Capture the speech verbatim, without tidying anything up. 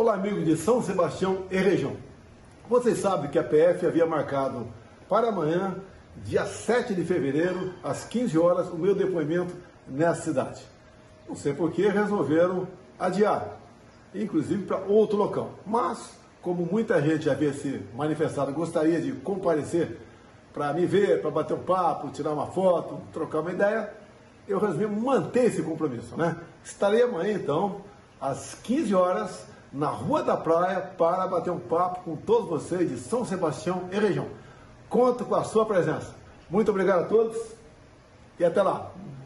Olá, amigos de São Sebastião e região. Vocês sabem que a P F havia marcado para amanhã, dia sete de fevereiro, às quinze horas, o meu depoimento nessa cidade. Não sei por que resolveram adiar, inclusive para outro local. Mas, como muita gente havia se manifestado, gostaria de comparecer para me ver, para bater um papo, tirar uma foto, trocar uma ideia, eu resolvi manter esse compromisso, né? Estarei amanhã, então, às quinze horas, na Rua da Praia, para bater um papo com todos vocês de São Sebastião e região. Conto com a sua presença. Muito obrigado a todos e até lá.